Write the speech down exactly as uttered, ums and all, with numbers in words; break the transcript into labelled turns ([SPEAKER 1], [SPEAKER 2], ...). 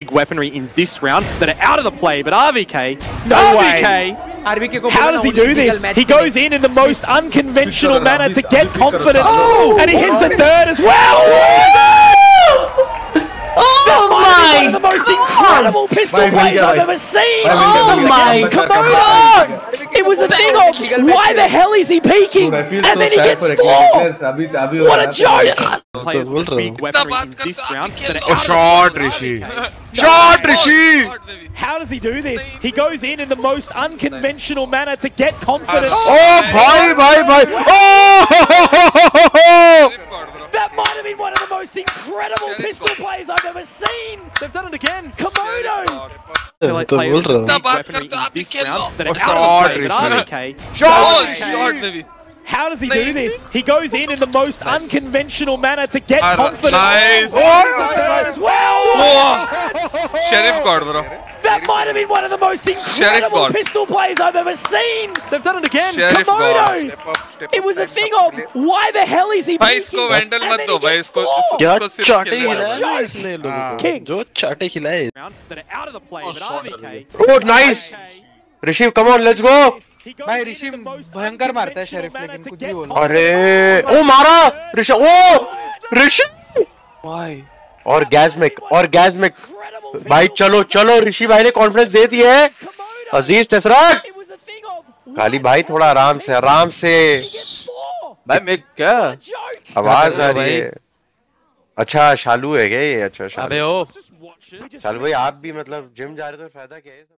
[SPEAKER 1] weaponry in this round that are out of the play, but R V K,
[SPEAKER 2] no
[SPEAKER 1] R V K,
[SPEAKER 2] way.
[SPEAKER 3] R V K को
[SPEAKER 2] How does he do this? He goes in in the most unconventional manner to get confidence,
[SPEAKER 1] oh,
[SPEAKER 2] and he hits a third as well.
[SPEAKER 4] Oh my
[SPEAKER 2] One of the most incredible pistol plays I've ever seen.
[SPEAKER 4] Oh my
[SPEAKER 2] god! It was a thing of why the hell is he peeking, and then he gets four. What a joke!
[SPEAKER 1] Players with big weaponry in this round that are
[SPEAKER 5] Oh,
[SPEAKER 1] out
[SPEAKER 5] shot,
[SPEAKER 1] of the
[SPEAKER 5] Rishi.
[SPEAKER 1] play.
[SPEAKER 5] Shot, Rishi.
[SPEAKER 2] How does he do this? He goes in in the most unconventional manner to get confidence.
[SPEAKER 5] Oh, bhai, bhai, bhai. Oh!
[SPEAKER 2] That might have been one of the most incredible pistol plays I've ever seen.
[SPEAKER 1] They've done it again.
[SPEAKER 2] Komodo.
[SPEAKER 1] So like players with big weaponry in this round that are
[SPEAKER 5] Shot,
[SPEAKER 1] out of the play, but R V K,
[SPEAKER 5] Shot.
[SPEAKER 1] shot, baby.
[SPEAKER 2] How does he do this? He goes in in the most unconventional manner to get confidence.
[SPEAKER 5] Nice.
[SPEAKER 2] Oh, as well.
[SPEAKER 5] Oh. Sheriff God, bro.
[SPEAKER 2] That might have been one of the most incredible
[SPEAKER 5] God.
[SPEAKER 2] pistol plays I've ever seen.
[SPEAKER 1] They've done it again.
[SPEAKER 5] Sheriff
[SPEAKER 2] Komodo.
[SPEAKER 5] God.
[SPEAKER 2] It was a thing of why the hell is he
[SPEAKER 5] भाई
[SPEAKER 2] peeking,
[SPEAKER 5] इसको वेंडल
[SPEAKER 2] and
[SPEAKER 5] मत
[SPEAKER 2] then
[SPEAKER 5] दो
[SPEAKER 2] he
[SPEAKER 5] भाई
[SPEAKER 2] gets
[SPEAKER 5] इसको
[SPEAKER 2] four.
[SPEAKER 6] क्या
[SPEAKER 5] इसको सिर्फ
[SPEAKER 6] चाटे
[SPEAKER 5] खेलने
[SPEAKER 6] खिलाए
[SPEAKER 5] दो।
[SPEAKER 6] ना इसने लोगों को
[SPEAKER 2] King.
[SPEAKER 6] जो चाटे खिलाए
[SPEAKER 1] Round that are out of the play, but R V K,
[SPEAKER 5] Oh, nice. Rishi, come on, let's go.
[SPEAKER 3] भाई ऋषि भयंकर मारता है शेरिफ लेकिन कुछ भी बोलो
[SPEAKER 5] अरे ओ मारा ऋषि ओ ऋषि
[SPEAKER 6] भाई
[SPEAKER 5] ऑर्गेज़मिक ऑर्गेज़मिक भाई चलो चलो ऋषि भाई ने कॉन्फिडेंस दे दी है अजीज तेसराक काली भाई थोड़ा आराम से आराम से
[SPEAKER 6] भाई मैं क्या
[SPEAKER 5] आवाज आ रही है अच्छा शालू है क्या ये अच्छा शालू
[SPEAKER 6] अबे ओ
[SPEAKER 5] शालू भाई आप भी मतलब जिम जा रहे तो फायदा क्या है